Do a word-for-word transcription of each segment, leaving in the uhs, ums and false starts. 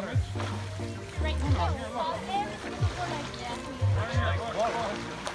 water. Right here, well, there is people go like that. Water.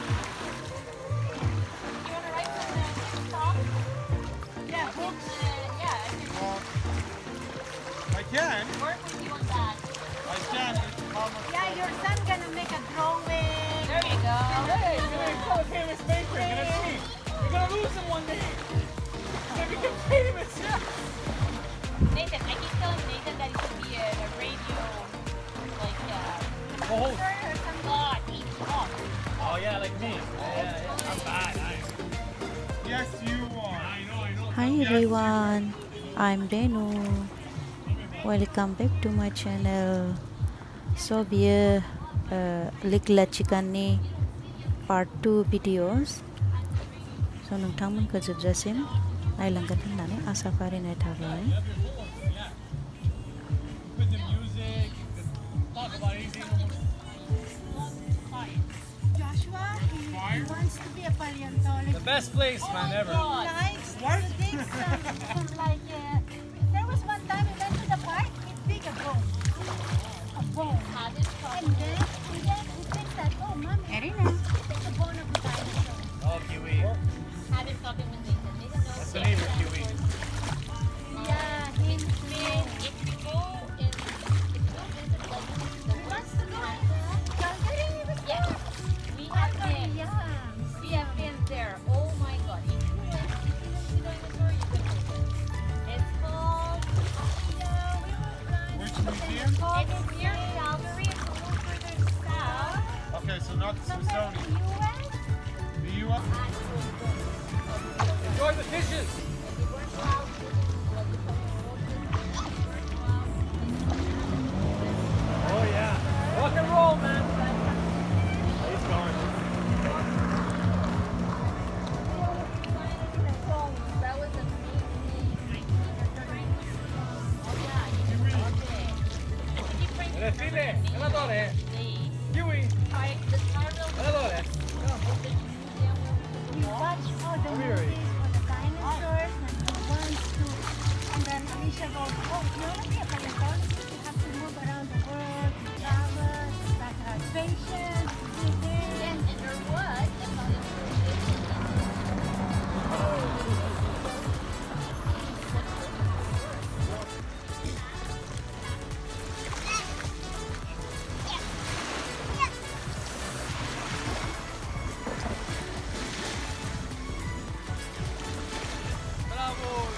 You want to write from the top? Yeah, books. Uh, yeah, I can. I can. Work with you on that. I can. It's how much. Yeah, your son gonna make a drawing. There you go. Hey, you're gonna become a famous maker. You're gonna see. You're gonna lose him one day. You're gonna become famous. Yeah. Nathan, I keep telling Nathan that he should be a, a radio, like, uh, Oh. or some God, he's off. Oh yeah, like me. Yeah, yeah, yeah. I'm bad. I Yes, you are. I know, I know. Hi everyone, I'm Renu. Welcome back to my channel. So here, uh, Likla Chicken ni part two videos. So nungtangman kajabjasim ay langgan nani asa farin ay thabay. Put the music. Talk about anything. Joshua, he, he wants to be a paleontologist. The best place, man, ever. He likes to dig some, some like, uh, there was one time we went to the park, he dig a bone. A bone. And then, and then he thinks that, oh, mommy, it's the bone of a dinosaur. Oh, Kiwi. Have him talking with Nathan. Nathan knows. That's the name of Kiwi. Yeah, he's Man, if you go and if you go visit like the he wants to go in there. Calgary, he was yeah, we have been. yeah. We have been there. Oh my God! If you went to see the dinosaur, you could go there. It's called. Yeah, we were blind. Which museum? It's near Calgary. It's a little further south. Okay, so not Somewhere in Smithsonian. the U S. The U S. Enjoy the fishes. Oh yeah. Rock and roll, man. He's going. That was amazing. Oh yeah. Delfine, Relatore. Kiwi. The Charles Relatore. We watch all the Come here. movies for the dinosaurs and the ones too. And then Alicia goes, oh, you want to be a paleontologist? You have to move around the world, travel, start our spaceships, do this. and and there was a Bravo.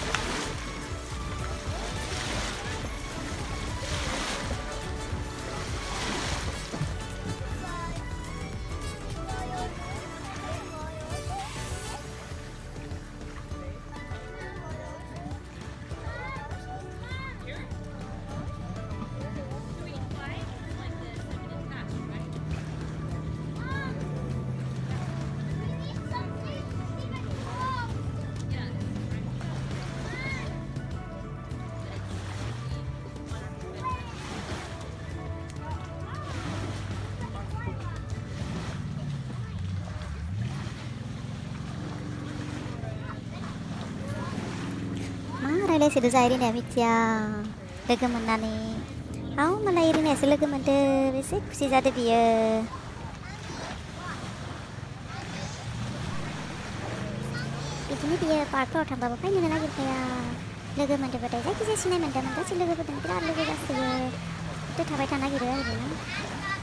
Marah sudah saya ini amitya, lega mana ni? Aku malah ini asal lega mana? Besok si zada dia. Ini dia parkour tambah apa ini lagi kaya lega mana pada saya kisah sini mana mana sih lega pada kita lega gas dia. Itu tambah tanah gitu ya,